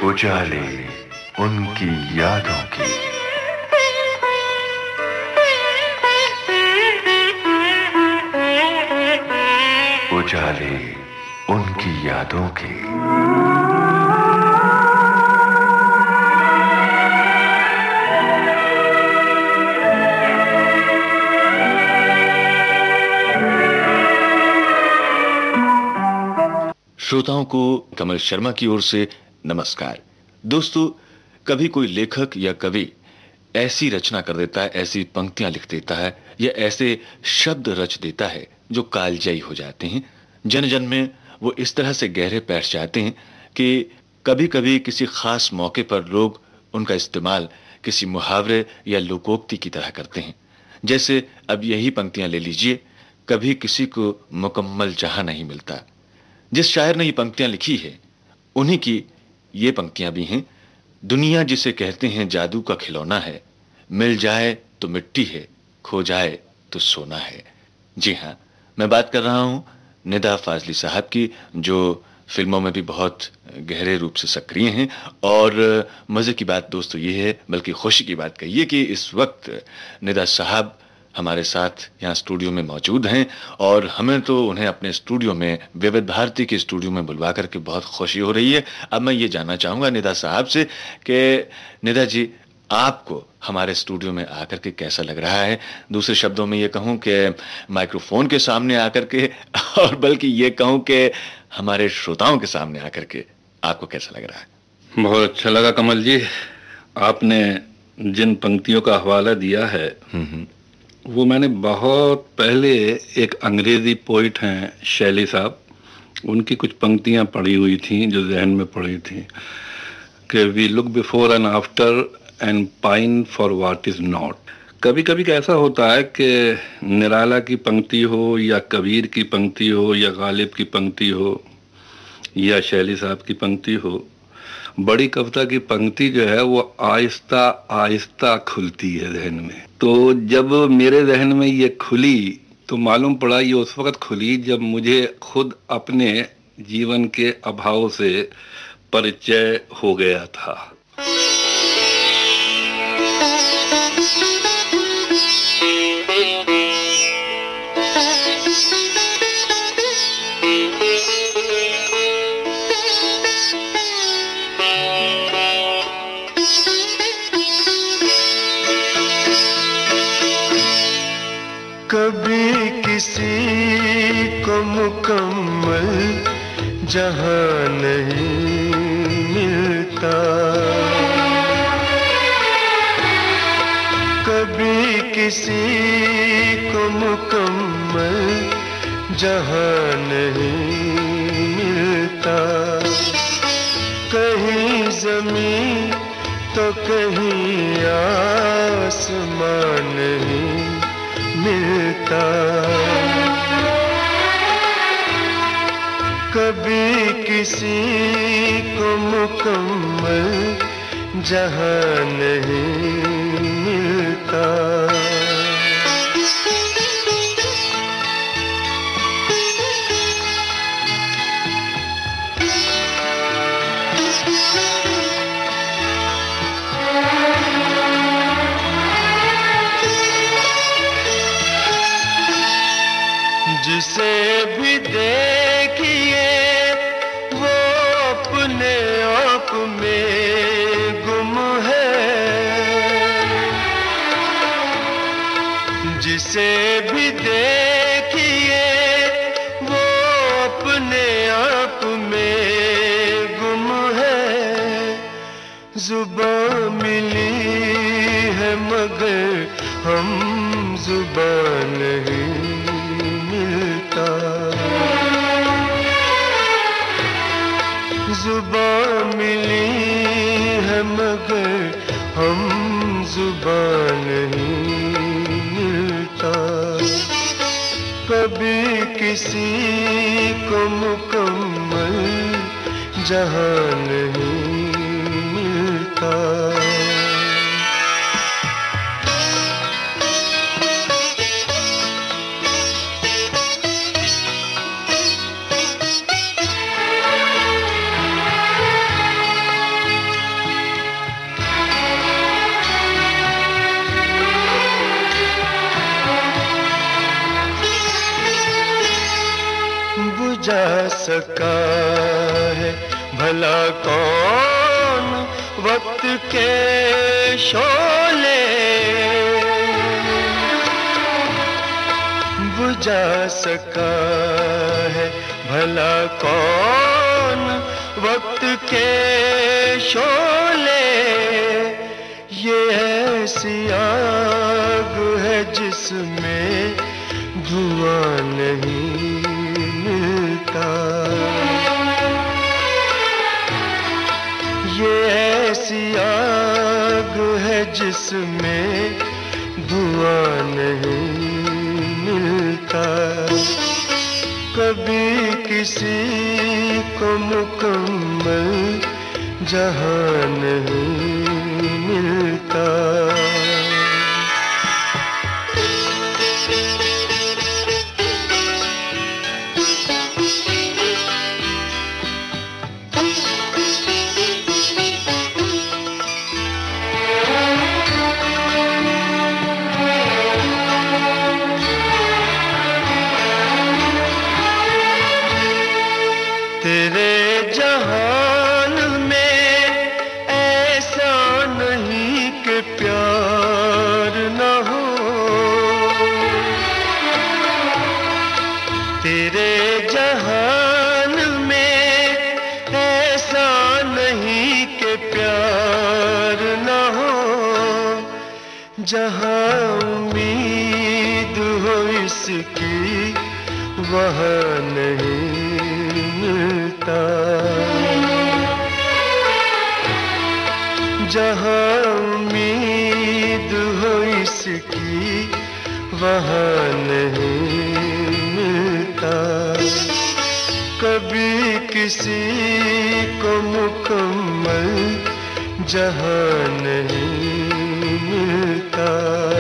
उजाले उनकी यादों की। उजाले उनकी यादों की। श्रोताओं को कमल शर्मा की ओर से नमस्कार। दोस्तों, कभी कोई लेखक या कवि ऐसी रचना कर देता है, ऐसी पंक्तियां लिख देता है या ऐसे शब्द रच देता है जो कालजयी हो जाते हैं, जन जन में वो इस तरह से गहरे बैठ जाते हैं कि कभी कभी किसी खास मौके पर लोग उनका इस्तेमाल किसी मुहावरे या लोकोक्ति की तरह करते हैं। जैसे अब यही पंक्तियां ले लीजिए, कभी किसी को मुकम्मल जहां नहीं मिलता। जिस शायर ने ये पंक्तियां लिखी है, उन्हीं की ये पंक्तियां भी हैं। दुनिया जिसे कहते हैं जादू का खिलौना है, मिल जाए तो मिट्टी है, खो जाए तो सोना है। जी हाँ, मैं बात कर रहा हूं निदा फाजली साहब की, जो फिल्मों में भी बहुत गहरे रूप से सक्रिय हैं। और मजे की बात दोस्तों ये है, बल्कि खुशी की बात कहिए, कि इस वक्त निदा साहब हमारे साथ यहाँ स्टूडियो में मौजूद हैं और हमें तो उन्हें अपने स्टूडियो में, विविध भारती के स्टूडियो में बुलवा करके बहुत खुशी हो रही है। अब मैं ये जानना चाहूँगा निदा साहब से कि निदा जी, आपको हमारे स्टूडियो में आकर के कैसा लग रहा है? दूसरे शब्दों में ये कहूँ कि माइक्रोफोन के सामने आकर के, और बल्कि ये कहूँ कि हमारे श्रोताओं के सामने आकर के आपको कैसा लग रहा है? बहुत अच्छा लगा कमल जी। आपने जिन पंक्तियों का हवाला दिया है वो मैंने बहुत पहले एक अंग्रेजी पोइट हैं शैली साहब, उनकी कुछ पंक्तियां पढ़ी हुई थी जो जहन में पड़ी थी कि we look before and after and pine for what is not. कभी कभी ऐसा होता है कि निराला की पंक्ति हो या कबीर की पंक्ति हो या गालिब की पंक्ति हो या शैली साहब की पंक्ति हो, बड़ी कविता की पंक्ति जो है वो आहिस्ता आहिस्ता खुलती है जहन में। तो जब मेरे जहन में ये खुली तो मालूम पड़ा ये उस वक्त खुली जब मुझे खुद अपने जीवन के अभाव से परिचय हो गया था। कभी किसी को मुकम्मल जहां नहीं मिलता, कभी किसी को मुकम्मल जहां नहीं मिलता। कहीं ज़मीन तो कहीं आसमान नहीं मिलता। कभी किसी को मुकम्मल जहां नहीं मिलता। जिसे भी देखिए वो अपने आप में गुम है, जिसे भी देखिए वो अपने आप में गुम है। जुबान मिली है मगर हम जुबान नहीं मिलता। जुबान मिली है मगर हम जुबान नहीं मिलता। कभी किसी को मुकम्मल जहां नहीं मिलता। सका है भला कौन वक्त के शोले, बुझा सका है भला कौन वक्त के शोले। ये ऐसी आग है जिसमें धुआं नहीं मिलता, ये ऐसी आग है जिसमें धुआं नहीं मिलता। कभी किसी को मुकम्मल जहां नहीं मिलता। तेरे जहान में ऐसा नहीं कि प्यार न हो, तेरे जहान में ऐसा नहीं कि प्यार न हो। जहां उम्मीद हो इसकी वहां नहीं मिलता, जहां उम्मीद हो इसकी वहां नहीं मिलता। कभी किसी को मुकम्मल जहां नहीं मिलता।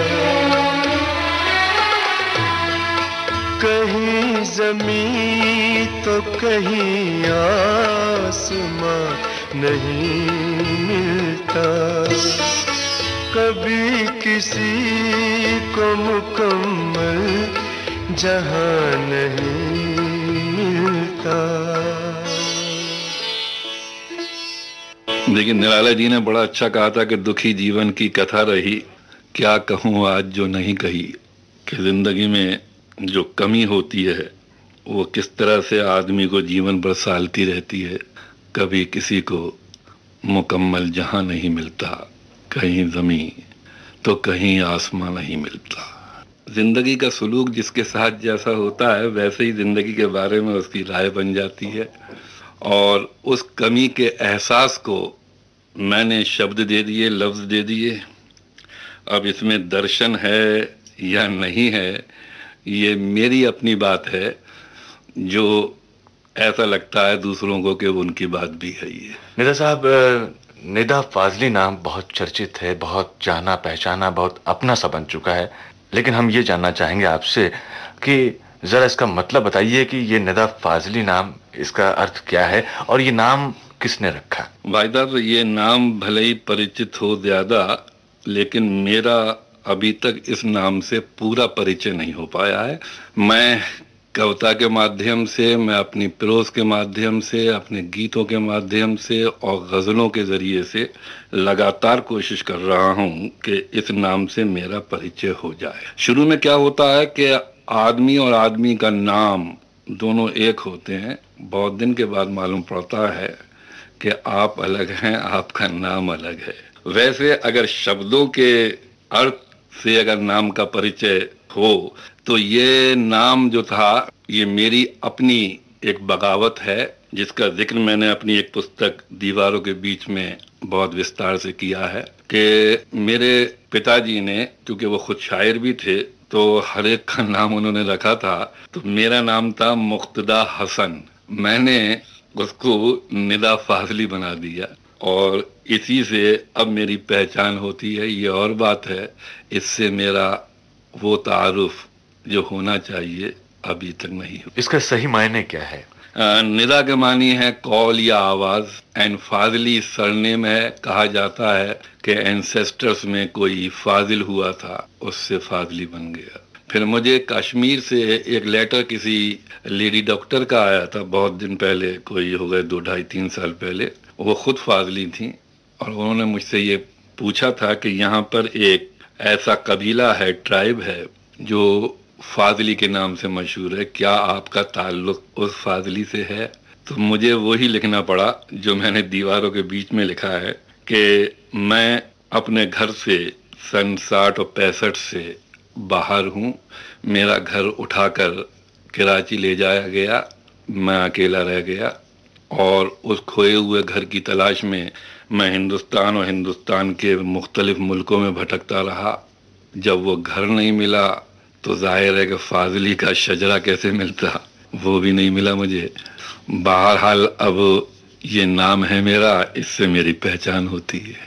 कहीं ज़मीं तो कहीं आसमां नहीं मिलता। कभी किसी को मुकम्मल जहां नहीं मिलता। लेकिन निराला जी ने बड़ा अच्छा कहा था कि दुखी जीवन की कथा रही, क्या कहूँ आज जो नहीं कही, कि जिंदगी में जो कमी होती है वो किस तरह से आदमी को जीवन भर सालती रहती है। कभी किसी को मुकम्मल जहां नहीं मिलता, कहीं ज़मीं तो कहीं आसमां नहीं मिलता। जिंदगी का सलूक जिसके साथ जैसा होता है वैसे ही जिंदगी के बारे में उसकी राय बन जाती है। और उस कमी के एहसास को मैंने शब्द दे दिए, लफ्ज़ दे दिए। अब इसमें दर्शन है या नहीं है ये मेरी अपनी बात है, जो ऐसा लगता है दूसरों को कि उनकी बात भी है। ये निदा साहब, निदा फाजली नाम बहुत चर्चित है, बहुत जाना पहचाना, बहुत अपना सा बन चुका है। लेकिन हम ये जानना चाहेंगे आपसे कि जरा इसका मतलब बताइए कि ये निदा फाजली नाम, इसका अर्थ क्या है और ये नाम किसने रखा? भाई साहब, ये नाम भले ही परिचित हो ज्यादा, लेकिन मेरा अभी तक इस नाम से पूरा परिचय नहीं हो पाया है। मैं कविता के माध्यम से, मैं अपनी प्रोज के माध्यम से, अपने गीतों के माध्यम से और गज़लों के ज़रिए से लगातार कोशिश कर रहा हूँ कि इस नाम से मेरा परिचय हो जाए। शुरू में क्या होता है कि आदमी और आदमी का नाम दोनों एक होते हैं। बहुत दिन के बाद मालूम पड़ता है कि आप अलग हैं, आपका नाम अलग है। वैसे अगर शब्दों के अर्थ से अगर नाम का परिचय हो तो ये नाम जो था ये मेरी अपनी एक बगावत है, जिसका जिक्र मैंने अपनी एक पुस्तक दीवारों के बीच में बहुत विस्तार से किया है। कि मेरे पिताजी ने, क्योंकि वो खुद शायर भी थे, तो हर एक का नाम उन्होंने रखा था। तो मेरा नाम था मुक्तदा हसन, मैंने उसको निदा फाजली बना दिया और इसी से अब मेरी पहचान होती है। ये और बात है, इससे मेरा वो तारुफ जो होना चाहिए अभी तक नहीं हुआ। इसका सही मायने क्या है? निदा के मानी है कॉल या आवाज, एंड फाजली सरनेम है। कहा जाता है कि एंसेस्टर्स में कोई फाजिल हुआ था, उससे फाजली बन गया। फिर मुझे कश्मीर से एक लेटर किसी लेडी डॉक्टर का आया था बहुत दिन पहले, कोई हो गए 2 ढाई 3 साल पहले। वो खुद फाजली थी और उन्होंने मुझसे ये पूछा था कि यहाँ पर एक ऐसा कबीला है, ट्राइब है, जो फाजली के नाम से मशहूर है, क्या आपका ताल्लुक उस फाजली से है? तो मुझे वही लिखना पड़ा जो मैंने दीवारों के बीच में लिखा है कि मैं अपने घर से सन 60 और 65 से बाहर हूँ। मेरा घर उठाकर कराची ले जाया गया, मैं अकेला रह गया और उस खोए हुए घर की तलाश में मैं हिंदुस्तान और हिंदुस्तान के मुख्तलिफ मुल्कों में भटकता रहा। जब वो घर नहीं मिला तो जाहिर है कि फाजली का शजरा कैसे मिलता, वो भी नहीं मिला मुझे। बहरहाल अब ये नाम है मेरा, इससे मेरी पहचान होती है।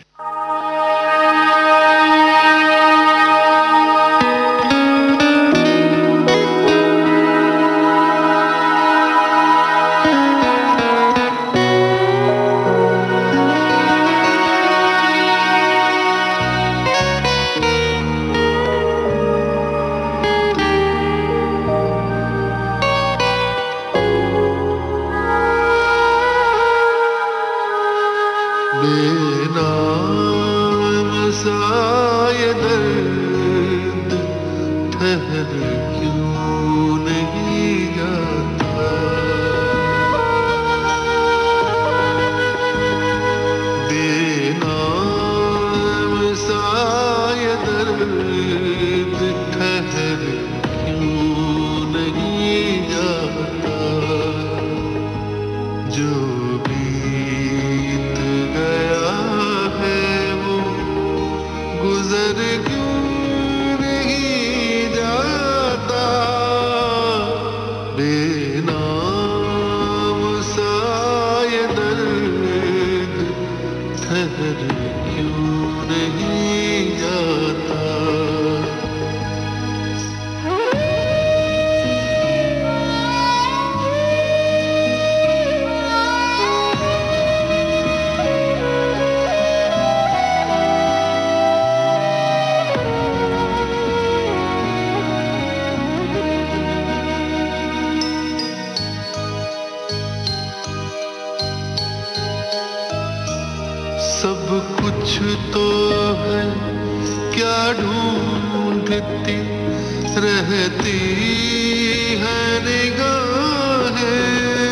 सब कुछ तो है, क्या ढूंढती रहती है निगाहें।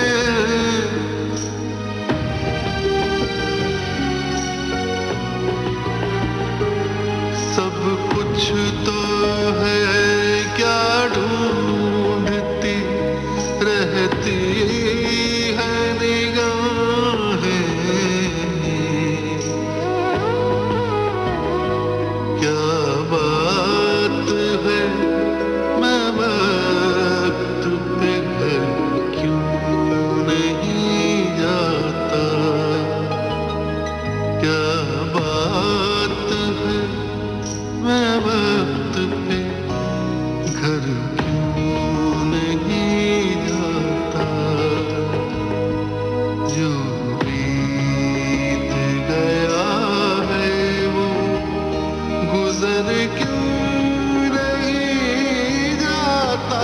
सब कुछ तो है, क्या ढूंढती रहती है निगाहें। क्या बात है, मैं वक्त पे घर क्यों नहीं जाता। क्या बात है, मैं वक्त पे घर क्यों नहीं जाता। जो बीत गया है वो गुजर क्यों नहीं जाता।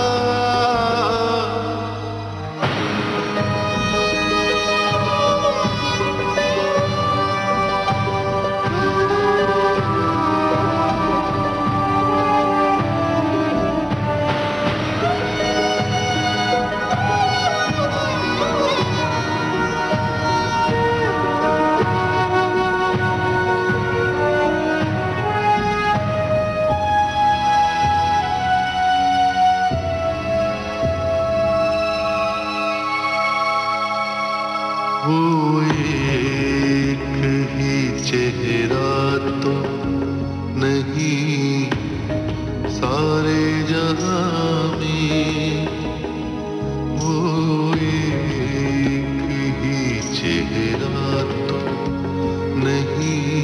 वो एक ही चेहरा तो नहीं सारे जहां में। वो एक ही चेहरा तो नहीं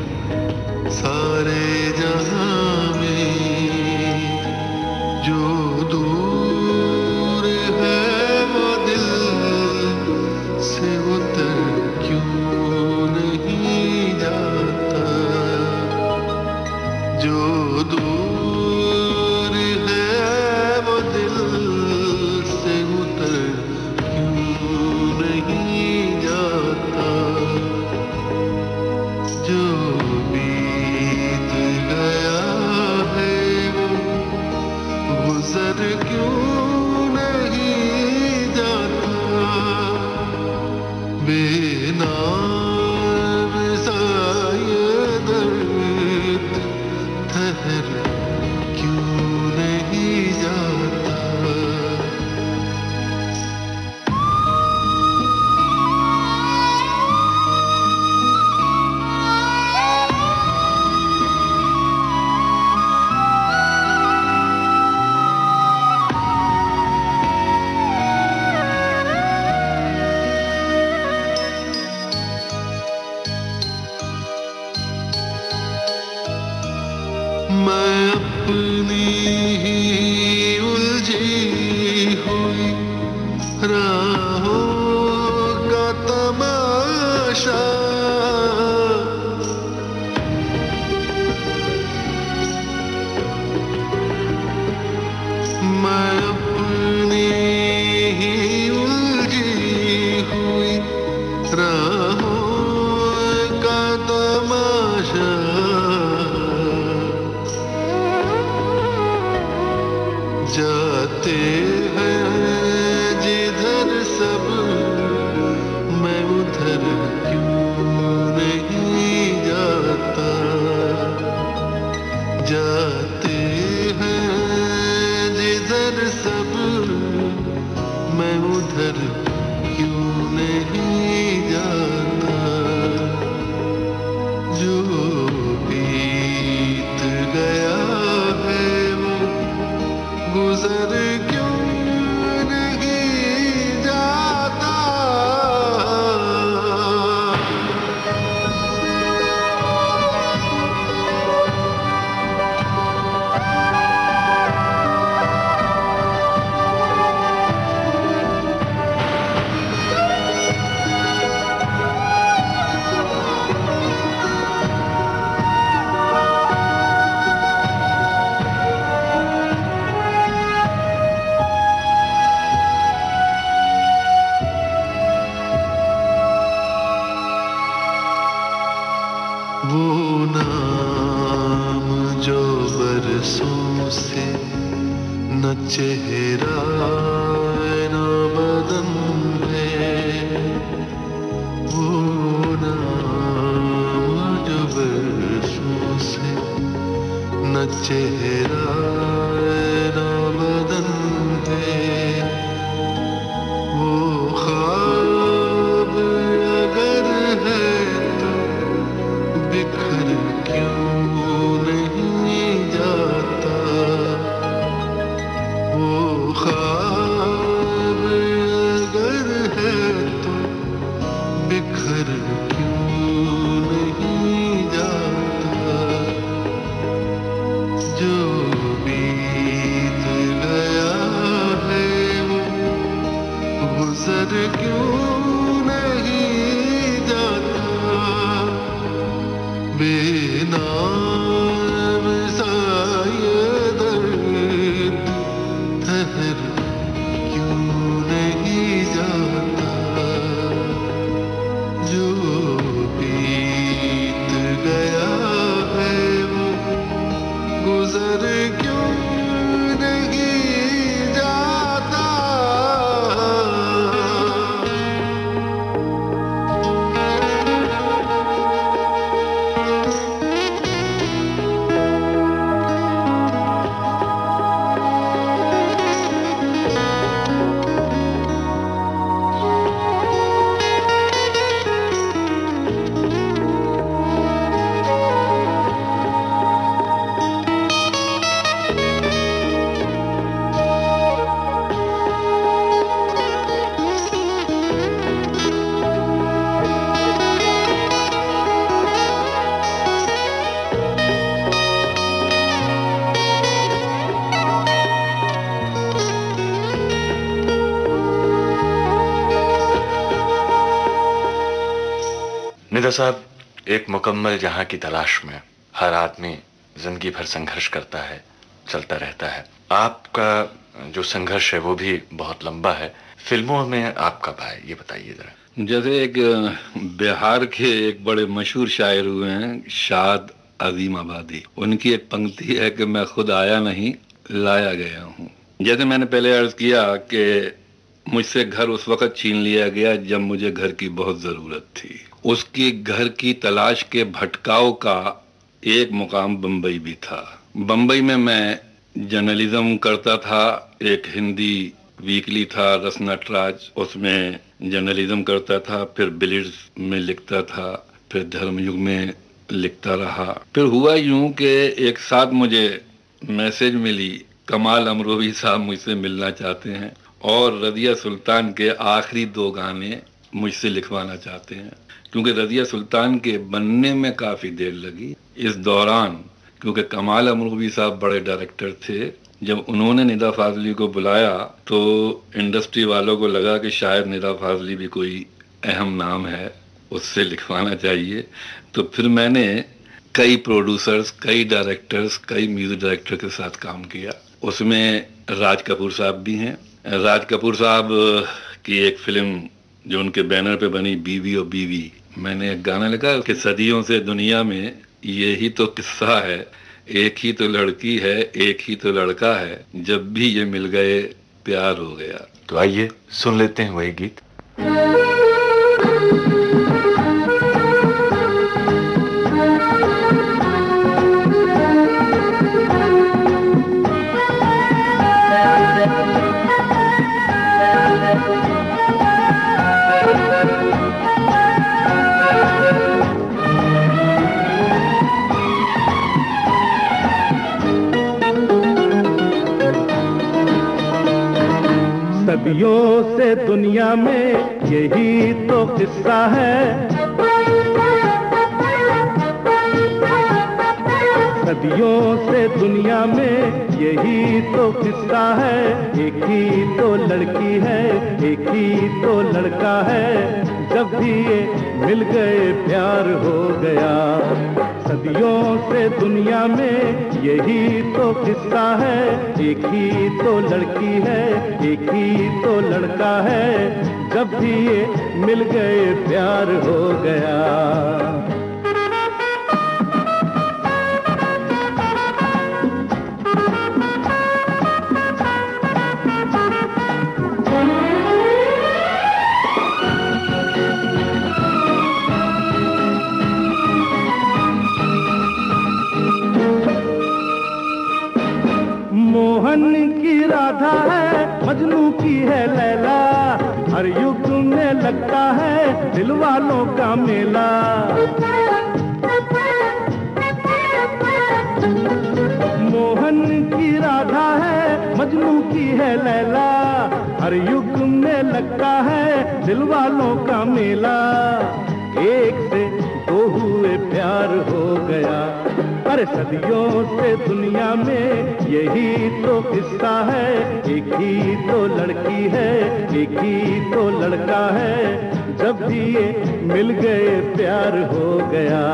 सारे जहां में। जो दूर है वो दिल से उतर क्यों नहीं जाता। मैं अपनी ही उलझी हुई राहों का तमाशा, मैं अपनी ही उलझी हुई राहों का तमाशा, जाते हैं जिधर सब मैं उधर क्यों नहीं जाता, जाते हैं जिधर सब मैं उधर क्यों नहीं जाता, जो बीत गया है वो गुजर क्यों नहीं जाता। वो नाम जो बरसों से न चेहरा न बदन है, वो नाम जो बरसों से न चेहरा न बदन है, वो ख्वाब अगर है बिखर क्यों नहीं जाता, वो ख्वाब अगर है तो बिखर क्यों नहीं जाता, जो बीत गया है वो गुजर क्यों नहीं जाता, बेनाम सा ये दर्द ठहर क्यों नहीं जाता, जो बीत गया है वो गुजर क्यों नहीं जाता। निदा साहब, एक मुकम्मल जहां की तलाश में हर आदमी जिंदगी भर संघर्ष करता है, चलता रहता है। आपका जो संघर्ष है वो भी बहुत लंबा है। फिल्मों में आप कब आए, ये बताइए जरा। जैसे एक बिहार के एक बड़े मशहूर शायर हुए हैं शाद अजीम आबादी, उनकी एक पंक्ति है कि मैं खुद आया नहीं लाया गया हूँ। जैसे मैंने पहले अर्ज किया कि मुझसे घर उस वक्त छीन लिया गया जब मुझे घर की बहुत ज़रूरत थी। उसकी घर की तलाश के भटकाव का एक मुकाम बम्बई भी था। बम्बई में मैं जर्नलिज्म करता था, एक हिंदी वीकली था रस नटराज, उसमें जर्नलिज्म करता था, फिर बिलिड्स में लिखता था, फिर धर्मयुग में लिखता रहा। फिर हुआ यूं कि एक साथ मुझे मैसेज मिली, कमाल अमरोही साहब मुझसे मिलना चाहते हैं और रज़िया सुल्तान के आखिरी 2 गाने मुझसे लिखवाना चाहते हैं, क्योंकि रज़िया सुल्तान के बनने में काफ़ी देर लगी। इस दौरान क्योंकि कमाल अमरूवी साहब बड़े डायरेक्टर थे। जब उन्होंने निदा फाजली को बुलाया तो इंडस्ट्री वालों को लगा कि शायद निदा फाजली भी कोई अहम नाम है, उससे लिखवाना चाहिए। तो फिर मैंने कई प्रोड्यूसर्स, कई डायरेक्टर्स, कई म्यूजिक डायरेक्टर के साथ काम किया। उसमें राज कपूर साहब भी हैं। राज कपूर साहब की एक फिल्म जो उनके बैनर पे बनी, बीवी और बीवी, मैंने एक गाना लिखा कि सदियों से दुनिया में यही तो किस्सा है, एक ही तो लड़की है, एक ही तो लड़का है, जब भी ये मिल गए प्यार हो गया। तो आइए सुन लेते हैं वही गीत। सदियों से दुनिया में यही तो किस्सा है, सदियों से दुनिया में यही तो किस्सा है। एक ही तो लड़की है, एक ही तो लड़का है, जब भी ये मिल गए प्यार हो गया। सदियों से दुनिया में यही तो किस्सा है, एक ही तो लड़की है, एक ही तो लड़का है, जब भी ये मिल गए प्यार हो गया। मोहन की राधा है, मजनू की है लैला, हर युग में लगता है दिल वालों का मेला। मोहन की राधा है, मजनू की है लैला, हर युग में लगता है दिल वालों का मेला। एक से दो हुए प्यार हो गया, अरे सदियों से दुनिया में यही तो किस्सा है। एक ही तो लड़की है, एक ही तो लड़का है, जब भी ये मिल गए प्यार हो गया।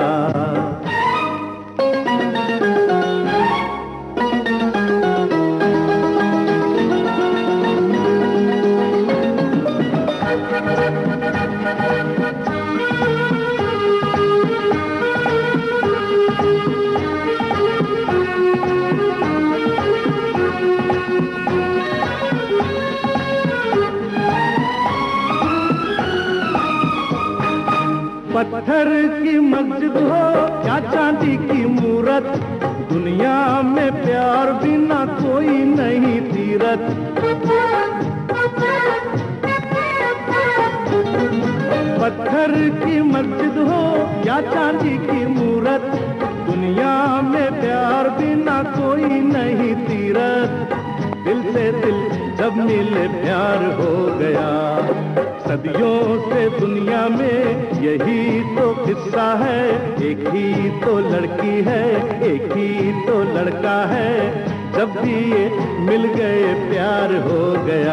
पत्थर की मस्जिद हो या चांदी की मूरत, दुनिया में प्यार बिना कोई नहीं तीरथ। पत्थर की मस्जिद हो या चांदी की मूरत, दुनिया में प्यार बिना कोई नहीं तीरथ। दिल से दिल जब मिले प्यार हो गया। सदियों से दुनिया में यही तो किस्सा है, एक ही तो लड़की है, एक ही तो लड़का है, जब भी ये मिल गए प्यार हो गया।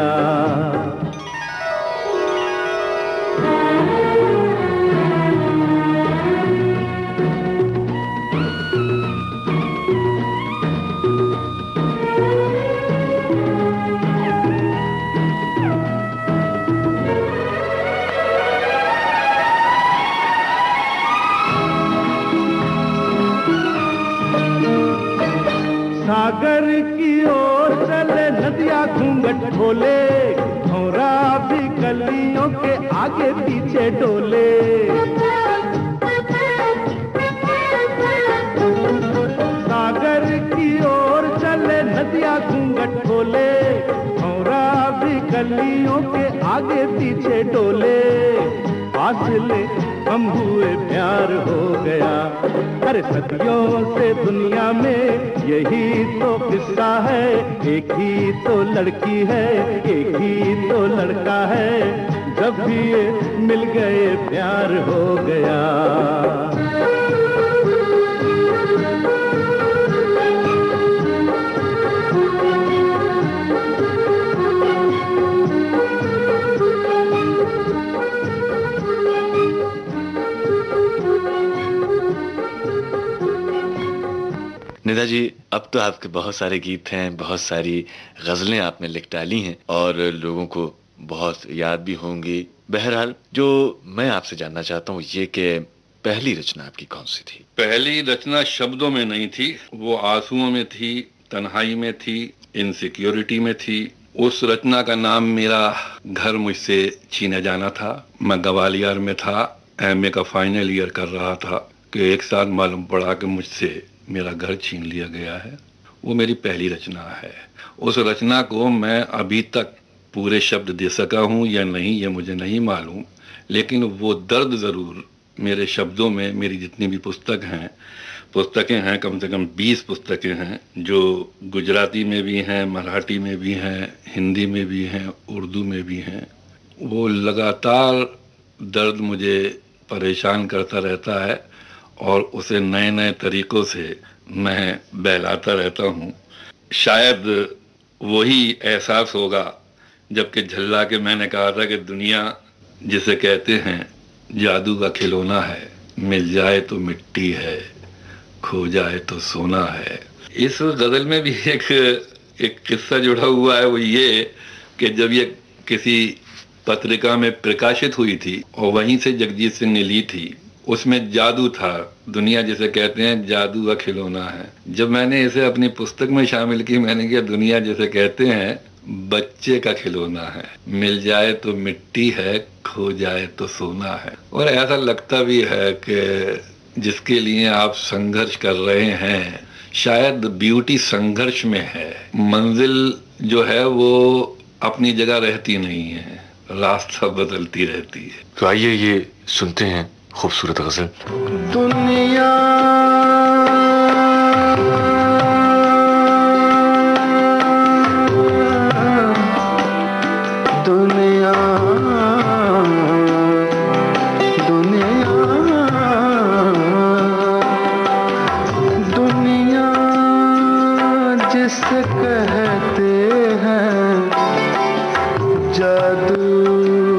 सागर की ओर चले नदियाँ घूंघट खोले, भौरा भी कलियों के आगे पीछे डोले। सागर की ओर चले नदियाँ घूंघट खोले, भौरा भी कलियों के आगे पीछे डोले। फासले कम हुए प्यार हो गया, अरे सदियों से दुनिया में यही तो किस्सा है। एक ही तो लड़की है, एक ही तो लड़का है, जब भी ये मिल गए प्यार हो गया। निदा जी, अब तो आपके बहुत सारे गीत हैं, बहुत सारी गजलें आपने लिख डाली हैं और लोगों को बहुत याद भी होंगी। बहरहाल जो मैं आपसे जानना चाहता हूँ ये कि पहली रचना आपकी कौन सी थी? पहली रचना शब्दों में नहीं थी, वो आंसुओं में थी, तन्हाई में थी, इनसिक्योरिटी में थी। उस रचना का नाम मेरा घर मुझसे छीना जाना था। मैं ग्वालियर में था, एमए का फाइनल ईयर कर रहा था कि एक साथ मालूम पड़ा कि मुझसे मेरा घर छीन लिया गया है। वो मेरी पहली रचना है। उस रचना को मैं अभी तक पूरे शब्द दे सका हूँ या नहीं ये मुझे नहीं मालूम, लेकिन वो दर्द ज़रूर मेरे शब्दों में, मेरी जितनी भी पुस्तकें हैं, कम से कम 20 पुस्तकें हैं, जो गुजराती में भी हैं, मराठी में भी हैं, हिंदी में भी हैं, उर्दू में भी हैं। वो लगातार दर्द मुझे परेशान करता रहता है और उसे नए नए तरीक़ों से मैं बहलाता रहता हूँ। शायद वही एहसास होगा जबकि झल्ला के मैंने कहा था कि दुनिया जिसे कहते हैं जादू का खिलौना है, मिल जाए तो मिट्टी है, खो जाए तो सोना है। इस गज़ल में भी एक किस्सा जुड़ा हुआ है। वो ये कि जब ये किसी पत्रिका में प्रकाशित हुई थी और वहीं से जगजीत सिंह ने ली थी, उसमें जादू था, दुनिया जिसे कहते हैं जादू का खिलौना है। जब मैंने इसे अपनी पुस्तक में शामिल की, मैंने कहा दुनिया जिसे कहते हैं बच्चे का खिलौना है, मिल जाए तो मिट्टी है, खो जाए तो सोना है। और ऐसा लगता भी है कि जिसके लिए आप संघर्ष कर रहे हैं, शायद ब्यूटी संघर्ष में है। मंजिल जो है वो अपनी जगह रहती नहीं है, रास्ता बदलती रहती है। तो आइए ये सुनते हैं खूबसूरत गजल। दुनिया दुनिया दुनिया दुनिया जिसे कहते हैं जादू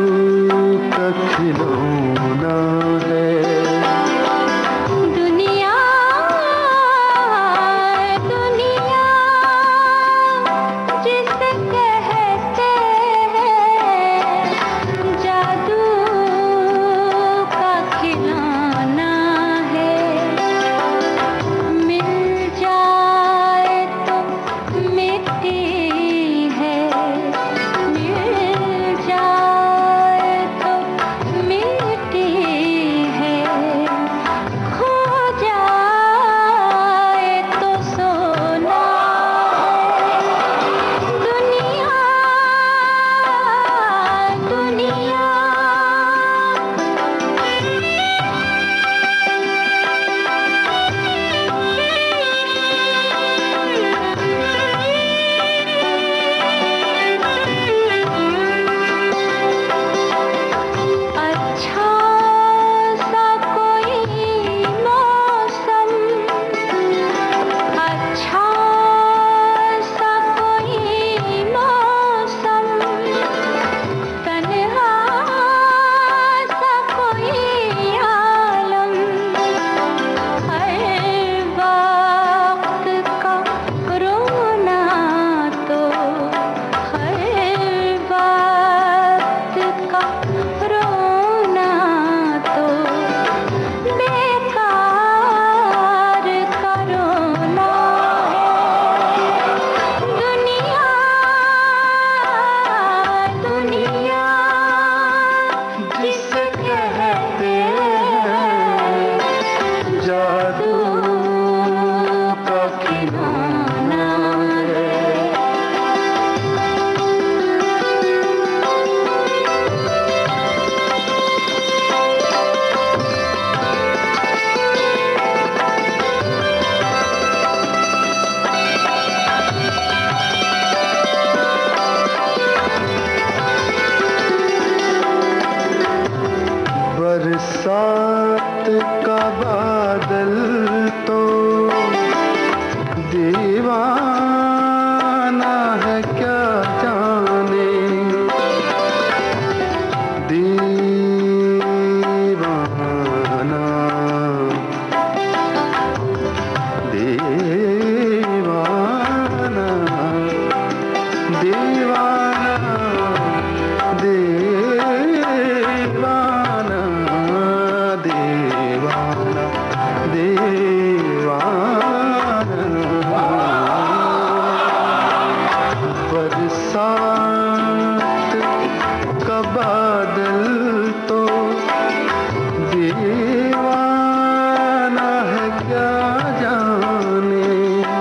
का खिलौना है। दुनिया दीवाना, बरसात का बादल तो दीवाना है, क्या जाने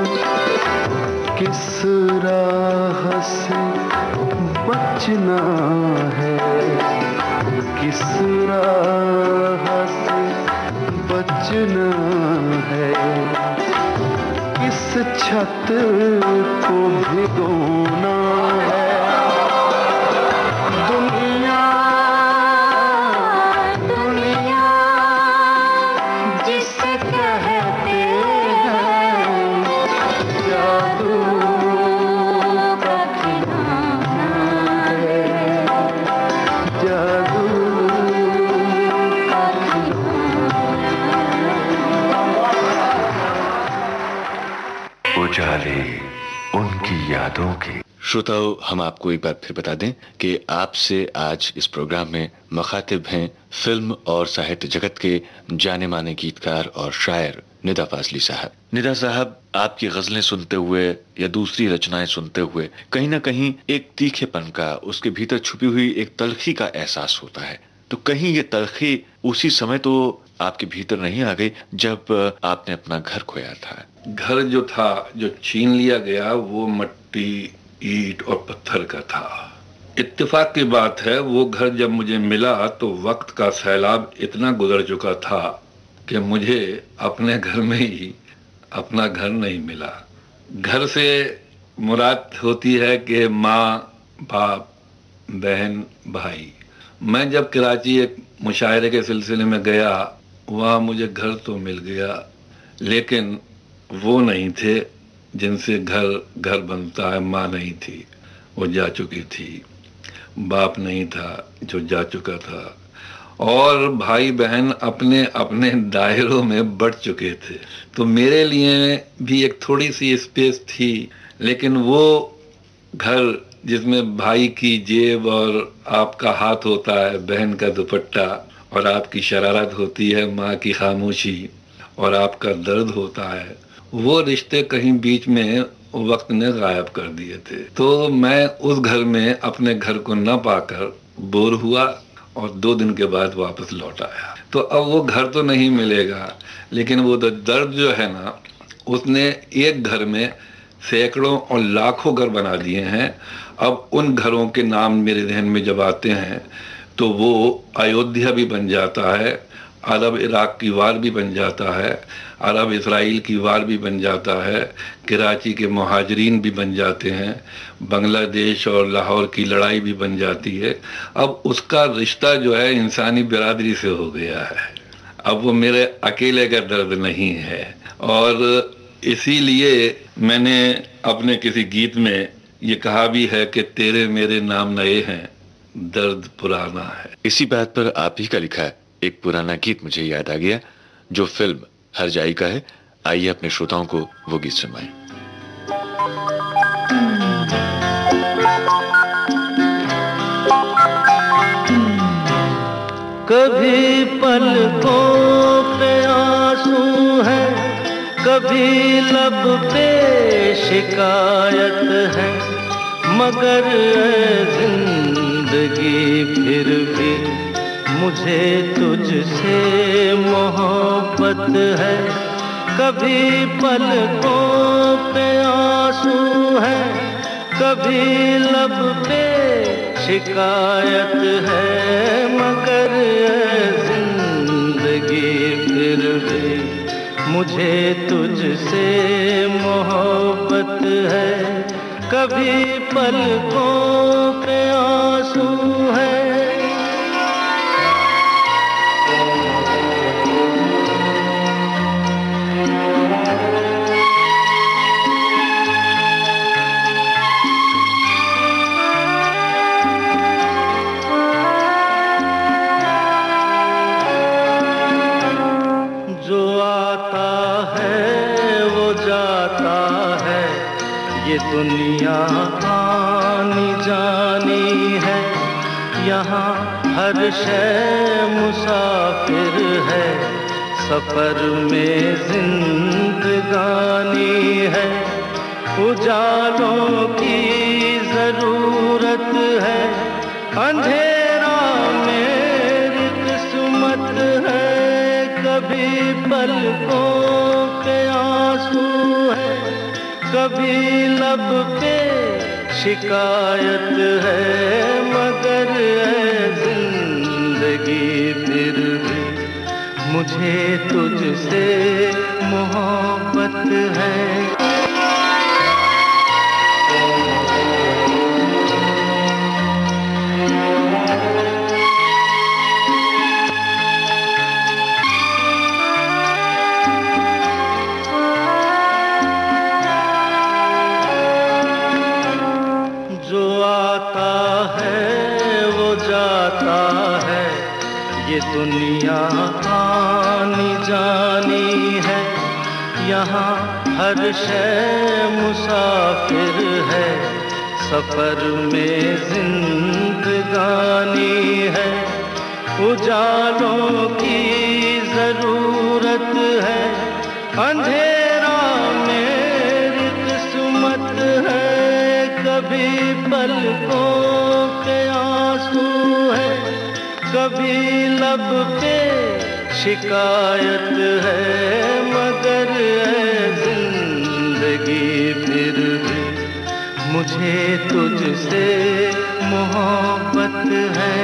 किस राह से बचना है, किस राह से बचना है, किस छत को भिगोना है। दुनिया दुनिया जिसे कहते हैं जादू का खिलौना है, जादू का खिलौना। उजाले उनकी यादों के। श्रोताओं, हम आपको एक बार फिर बता दें कि आपसे आज इस प्रोग्राम में मुखातिब हैं फिल्म और साहित्य जगत के जाने माने गीतकार और शायर निदा फाजली साहब। निदा साहब, आपकी गजलें सुनते हुए या दूसरी रचनाएं सुनते हुए कहीं ना कहीं एक तीखेपन का, उसके भीतर छुपी हुई एक तलखी का एहसास होता है। तो कहीं ये तलखी उसी समय तो आपके भीतर नहीं आ गई जब आपने अपना घर खोया था? घर जो था, जो छीन लिया गया, वो मट्टी, ईंट और पत्थर का था। इत्तेफाक की बात है, वो घर जब मुझे मिला तो वक्त का सैलाब इतना गुजर चुका था कि मुझे अपने घर में ही अपना घर नहीं मिला। घर से मुराद होती है कि माँ, बाप, बहन, भाई। मैं जब कराची एक मुशायरे के सिलसिले में गया, वहाँ मुझे घर तो मिल गया, लेकिन वो नहीं थे जिनसे घर बनता है। माँ नहीं थी, वो जा चुकी थी। बाप नहीं था, जो जा चुका था। और भाई बहन अपने अपने दायरों में बढ़ चुके थे। तो मेरे लिए भी एक थोड़ी सी स्पेस थी, लेकिन वो घर जिसमें भाई की जेब और आपका हाथ होता है, बहन का दुपट्टा, और आपकी शरारत होती है, माँ की खामोशी, और आपका दर्द होता है, वो रिश्ते कहीं बीच में वक्त ने गायब कर दिए थे। तो मैं उस घर में अपने घर को न पाकर बोर हुआ और 2 दिन के बाद वापस लौट आया। तो अब वो घर तो नहीं मिलेगा, लेकिन वो दर्द जो है ना, उसने एक घर में सैकड़ों और लाखों घर बना दिए हैं। अब उन घरों के नाम मेरे ذہن में जब आते हैं तो वो अयोध्या भी बन जाता है, अरब इराक की वार भी बन जाता है, अरब इसराइल की वार भी बन जाता है, कराची के मुहाजिरीन भी बन जाते हैं, बांग्लादेश और लाहौर की लड़ाई भी बन जाती है। अब उसका रिश्ता जो है इंसानी बिरादरी से हो गया है। अब वो मेरे अकेले का दर्द नहीं है। और इसीलिए मैंने अपने किसी गीत में ये कहा भी है कि तेरे मेरे नाम नए हैं, दर्द पुराना है। इसी बात पर आप ही का लिखा एक पुराना गीत मुझे याद आ गया, जो फिल्म हर जाई का है। आइए अपने श्रोताओं को वो गीत सुनाएं। कभी पलकों पे आंसू है, कभी लब पे शिकायत है, मगर जिंदगी फिर भी मुझे तुझसे मोहब्बत है। कभी पलकों पे आंसू है, कभी लब पे शिकायत है, मगर जिंदगी फिर भी मुझे तुझसे मोहब्बत है। कभी पलकों पे आंसू है। जो आता है वो जाता है, ये दुनिया आनी जानी है। यहाँ हर शय मुसाफिर है, सफर में जिंदगानी है, उजालों की जरूरत है, अंधेरा मेरी किस्मत है, कभी पलकों पे आंसू है, कभी लब पे शिकायत है, मगर है जिंदगी फिर भी मुझे तुझसे मोहब्बत है। जो आता है वो जाता है, ये दुनिया आनी जानी है, यहाँ हर शय मुसाफिर है, सफर में जिंदगानी है, उजालों की जरूरत है, अंधेरा मेरी किस्मत है, कभी पलकों पे आंसू है, कभी लब पे शिकायत है, मगर है जिंदगी फिर भी मुझे तुझसे मोहब्बत है।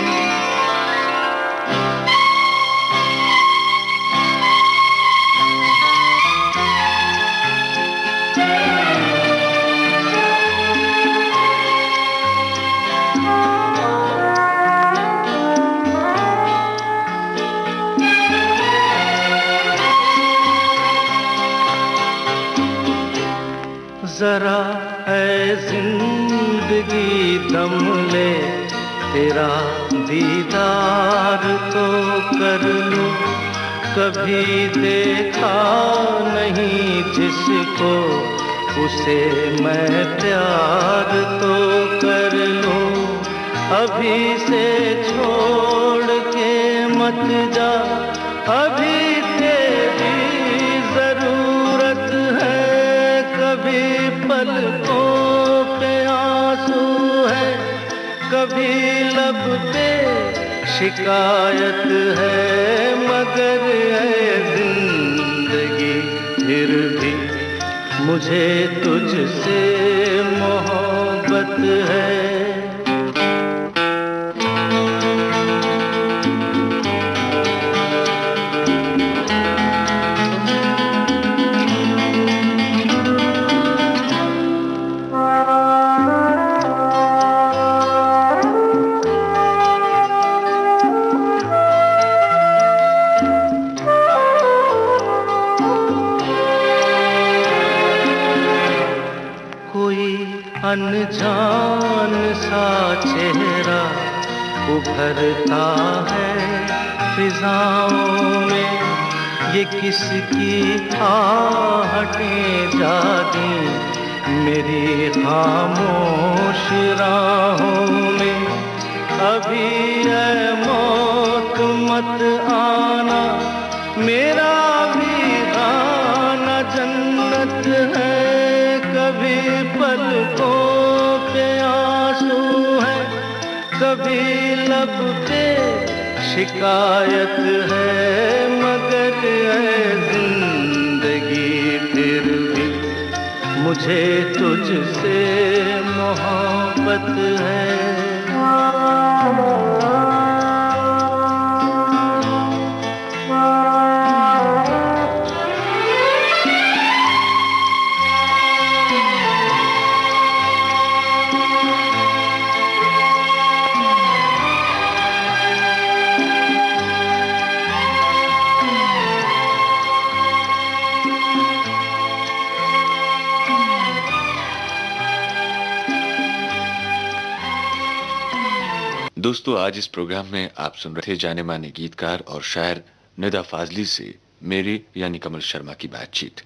जरा है जिंदगी दम ले, तेरा दीदार तो कर लूं, कभी देखा नहीं जिसको, उसे मैं प्यार तो कर लूं, अभी से छोड़ के मत जा, अभी तेरी जरूरत है, कभी पलकों पे आंसू है, कभी लब पे शिकायत है, मगर है जिंदगी फिर भी मुझे तुझसे मोहब्बत है। अनजान सा चेहरा उभरता है फिजाओं में, ये किसकी आहटें जागी मेरी खामोश राहों में, अभी है मौत मत आना, मेरा भी आना जन्नत है, कभी पलकों पे आंसू है, कभी लब पे शिकायत है, मगर है जिंदगी फिर भी मुझे तुझसे मोहब्बत है। दोस्तों, आज इस प्रोग्राम में आप सुन रहे थे जाने माने गीतकार और शायर निदा फाजली से मेरी यानी कमल शर्मा की बातचीत।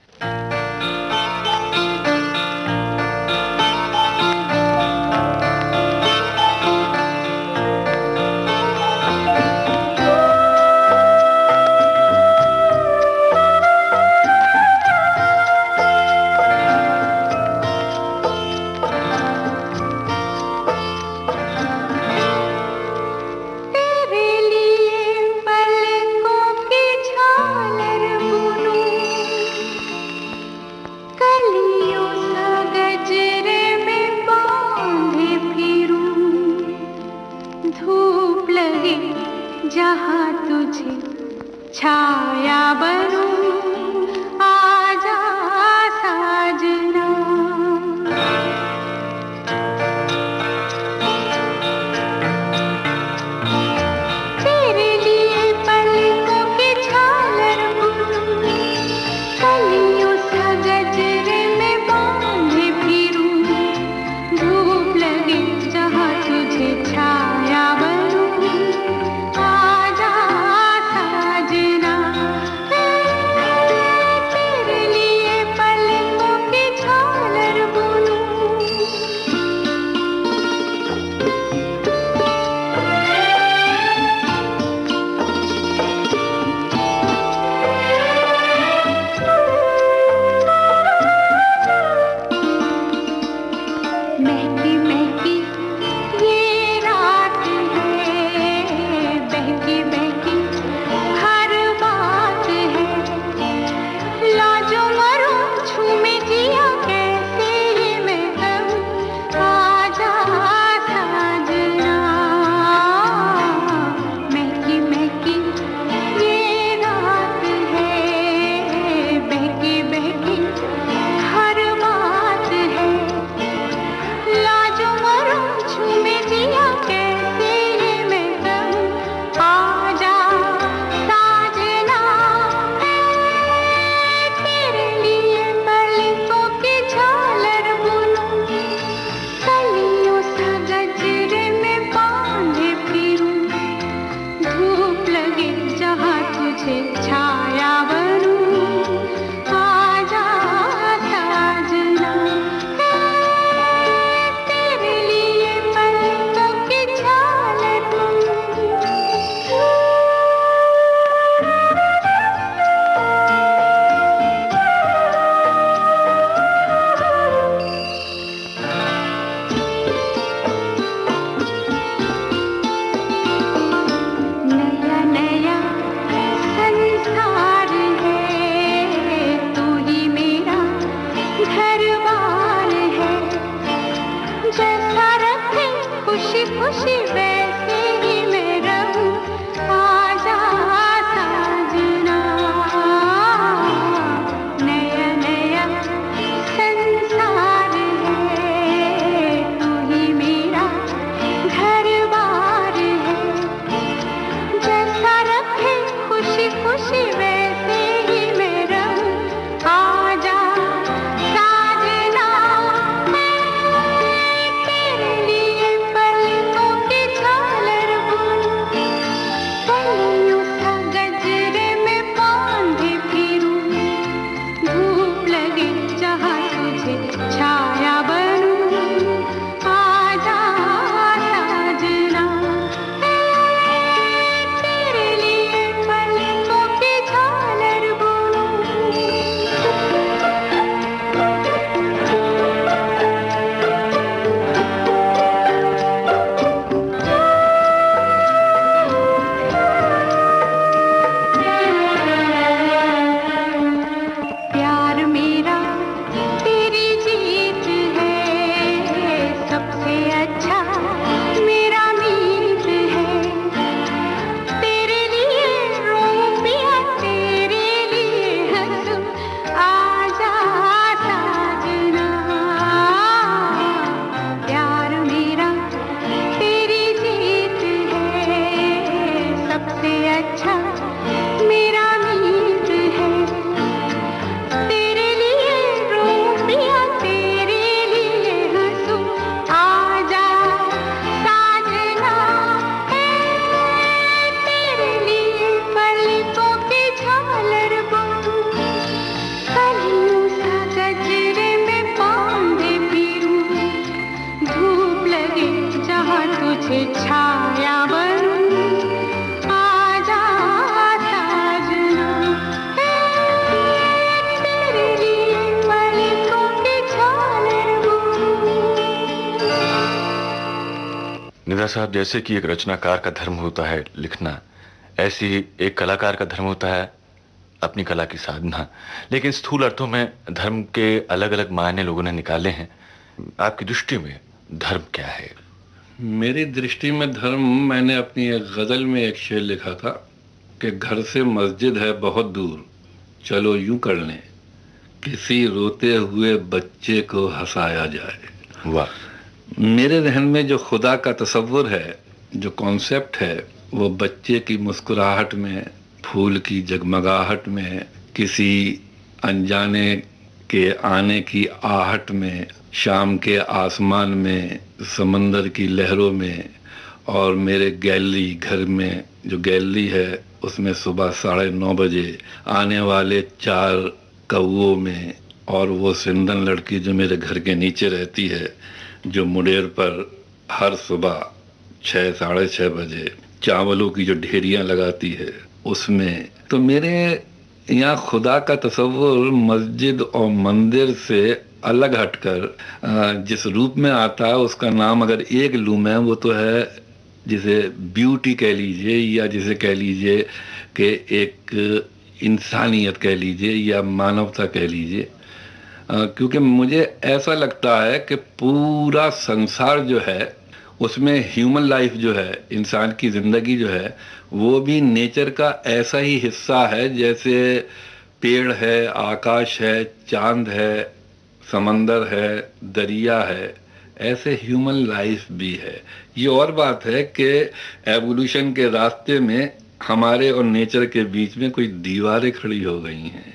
मीरा साहब, जैसे कि एक रचनाकार का धर्म होता है लिखना, ऐसे ही एक कलाकार का धर्म होता है अपनी कला की साधना। लेकिन स्थूल अर्थों में धर्म के अलग अलग मायने लोगों ने निकाले हैं। आपकी दृष्टि में धर्म क्या है? मेरी दृष्टि में धर्म, मैंने अपनी एक गज़ल में एक शेर लिखा था कि घर से मस्जिद है बहुत दूर, चलो यूं कर लें किसी रोते हुए बच्चे को हंसाया जाए। वाह। मेरे जहन में जो खुदा का तसव्वुर है, जो कॉन्सेप्ट है, वो बच्चे की मुस्कुराहट में, फूल की जगमगाहट में, किसी अनजाने के आने की आहट में, शाम के आसमान में, समंदर की लहरों में, और मेरे गैलरी घर में जो गैलरी है उसमें सुबह 9:30 बजे आने वाले 4 कौओं में, और वो सिंधन लड़की जो मेरे घर के नीचे रहती है, जो मुडेर पर हर सुबह 6, 6:30 बजे चावलों की जो ढेरियां लगाती है उसमें। तो मेरे यहाँ खुदा का तसव्वुर मस्जिद और मंदिर से अलग हटकर जिस रूप में आता है, उसका नाम अगर एक लूँ मैं, वो तो है जिसे ब्यूटी कह लीजिए, या जिसे कह लीजिए कि एक इंसानियत कह लीजिए, या मानवता कह लीजिए। क्योंकि मुझे ऐसा लगता है कि पूरा संसार जो है उसमें ह्यूमन लाइफ जो है, इंसान की ज़िंदगी जो है, वो भी नेचर का ऐसा ही हिस्सा है जैसे पेड़ है, आकाश है, चांद है, समंदर है, दरिया है, ऐसे ह्यूमन लाइफ भी है। ये और बात है कि एवोल्यूशन के रास्ते में हमारे और नेचर के बीच में कोई दीवारें खड़ी हो गई हैं।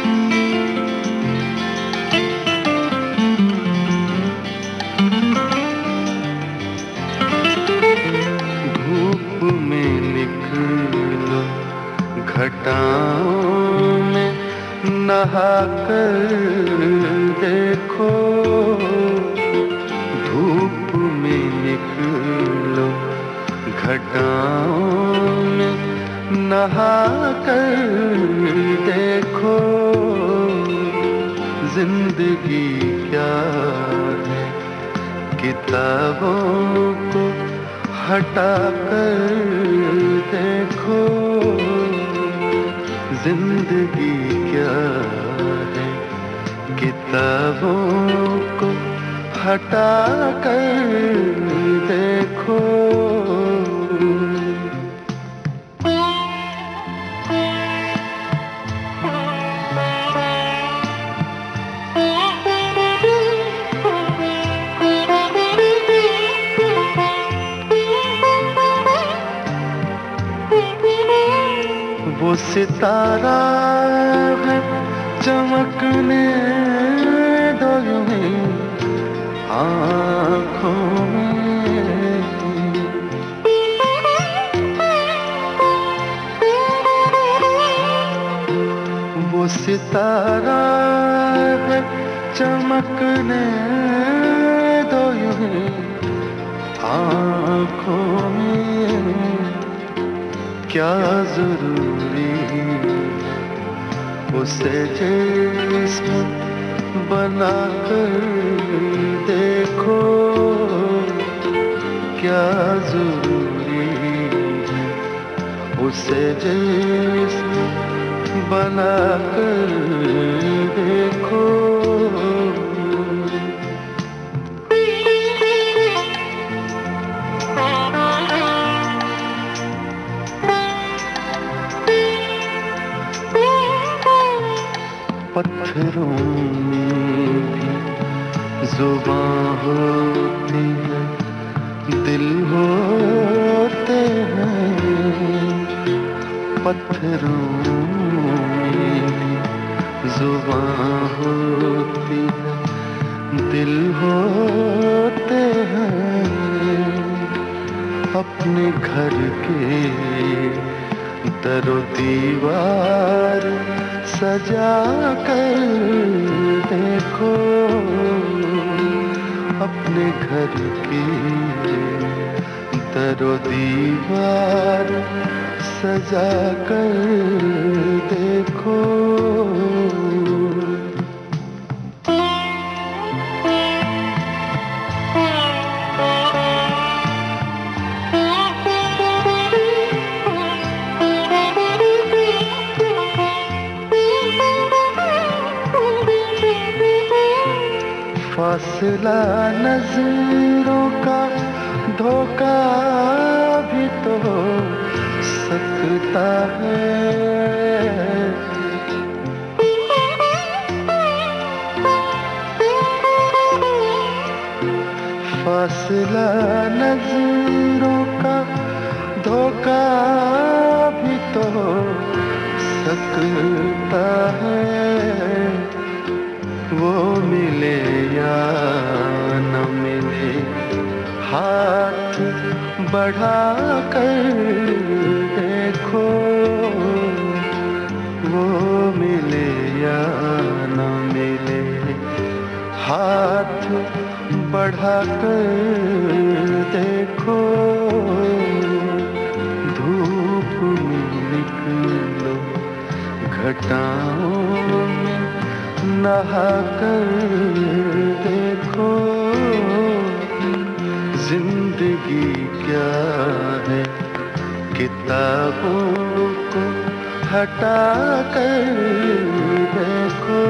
धूप में निकलो, घटाओं में नहा कर देखो। धूप में निकलो, घटाओं में नहा कर देखो। जिंदगी क्या है किताबों को हटा कर देखो। जिंदगी क्या है किताबों को हटा कर देखो। वो सितारा है चमकने दो यूं ही आँखों में। वो सितारा है चमकने दो यूं ही आँखों में। क्या जरूरी उसे जिस्म बना कर देखो। क्या जरूरी उसे जिस्म बना कर देखो। पत्थरों में भी जुबां होती है, दिल होते हैं। पत्थरों में भी जुबां होती है, दिल होते हैं। अपने घर के दरो दीवार सजा कर देखो। अपने घर की दरो दीवार सजा कर देखो। फासला नजरों का धोखा भी तो हो सकता है। फासला नजरों का धोखा भी तो हो सकता है। वो मिले या न मिले, हाथ बढ़ा कर देखो। वो मिले या न मिले, हाथ बढ़ा कर देखो। धूप में निकलो, घटाओं में नहा कर देखो। जिंदगी क्या है किताबों को हटा कर देखो।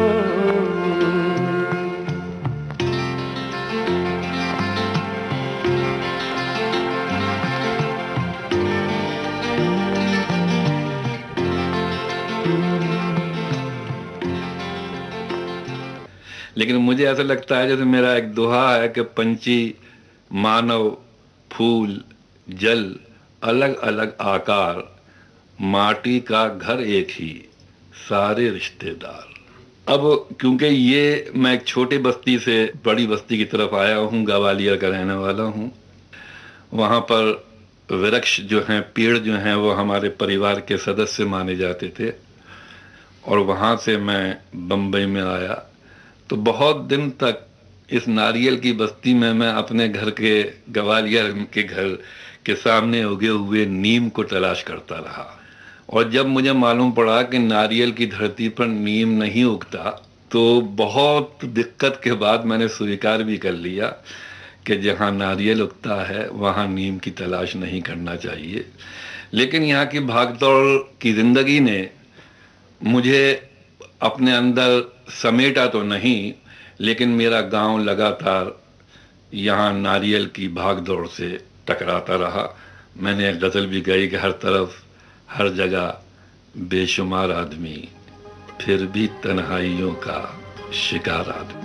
लेकिन मुझे ऐसा लगता है जैसे मेरा एक दोहा है कि पंछी, मानव, फूल, जल, अलग अलग आकार, माटी का घर एक ही, सारे रिश्तेदार। अब क्योंकि ये मैं एक छोटी बस्ती से बड़ी बस्ती की तरफ आया हूँ, ग्वालियर का रहने वाला हूँ। वहाँ पर वृक्ष जो हैं, पेड़ जो हैं, वो हमारे परिवार के सदस्य माने जाते थे। और वहाँ से मैं बम्बई में आया तो बहुत दिन तक इस नारियल की बस्ती में मैं अपने घर के, ग्वालियर के घर के सामने उगे हुए नीम को तलाश करता रहा। और जब मुझे मालूम पड़ा कि नारियल की धरती पर नीम नहीं उगता, तो बहुत दिक्कत के बाद मैंने स्वीकार भी कर लिया कि जहाँ नारियल उगता है वहाँ नीम की तलाश नहीं करना चाहिए। लेकिन यहाँ की भागदौड़ की ज़िंदगी ने मुझे अपने अंदर समेटा तो नहीं, लेकिन मेरा गांव लगातार यहाँ नारियल की भागदौड़ से टकराता रहा। मैंने एक गज़ल भी गाई कि हर तरफ हर जगह बेशुमार आदमी, फिर भी तन्हाइयों का शिकार आदमी।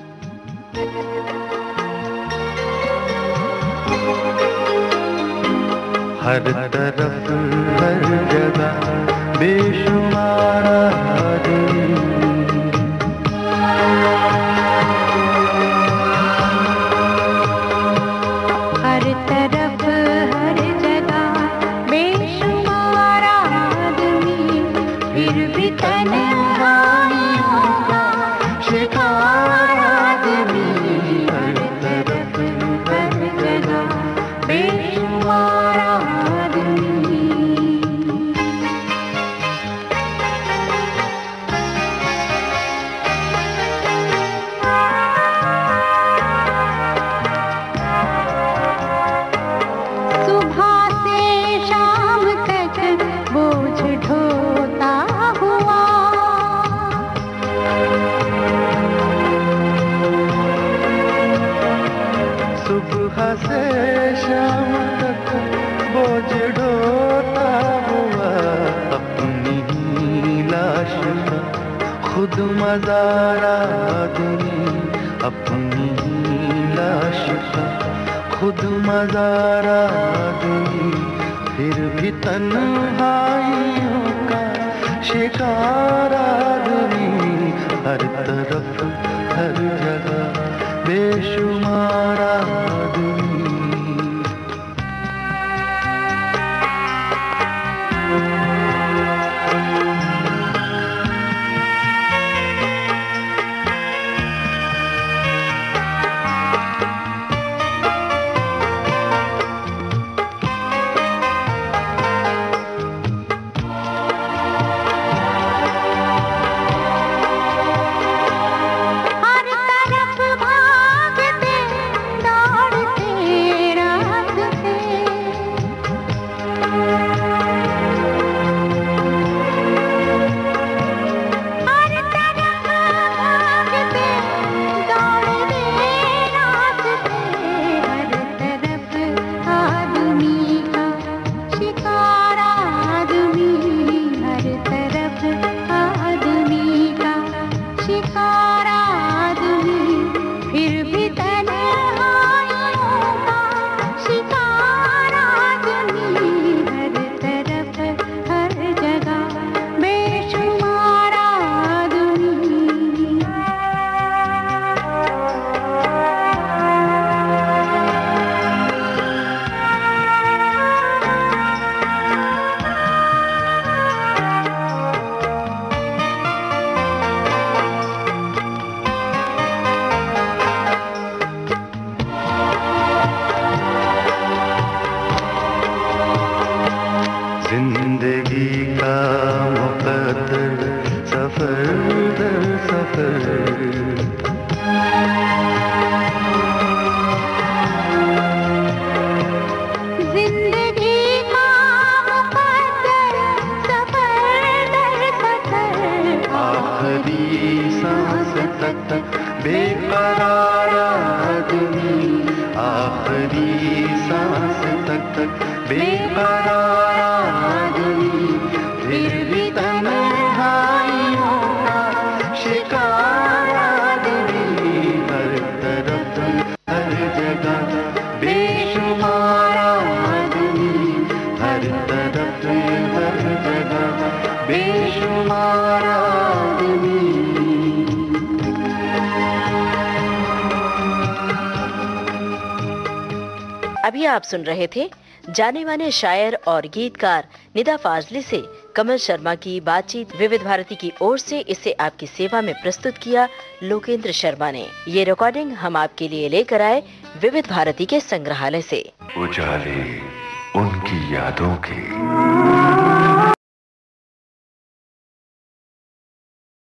हर तरफ हर जगह बेशुमार आदमी, हर तरफ हर जगह बेशुमार आदमी, फिर भी तन्हाइयों का शिकार आदमी। हर तरफ हर जगह बेशुमार आदमी। से शाम तक बोझ ढोता हुआ, अपनी ही लाश का खुद मज़ार आदमी। अपनी ही लाश का खुद मज़ार आदमी, फिर भी तन्हाइयों का शिकार आदमी। हर तरफ हर जगह बेशुमार आदमी। बेकरार आदमी, फिर भी तन्हाइयों का शिकार आदमी, हर तरफ हर जगह बेशुमार आदमी। जिंदगी का मुकद्दर सफर दर सफर, जिंदगी का मुकद्दर सफर दर सफर, आखिरी सांस तक बेकरार आदमी, आखिरी सांस तक बेकरार आदमी, फिर भी तन्हाइयों का शिकार आदमी, हर तरफ हर जगह बेशुमार आदमी, हर तरफ हर जगह बेशुमार आदमी। अभी आप सुन रहे थे जाने माने शायर और गीतकार निदा फाजली से कमल शर्मा की बातचीत। विविध भारती की ओर से इसे आपकी सेवा में प्रस्तुत किया लोकेंद्र शर्मा ने। ये रिकॉर्डिंग हम आपके लिए लेकर आए विविध भारती के संग्रहालय से। उजाले उनकी यादों के।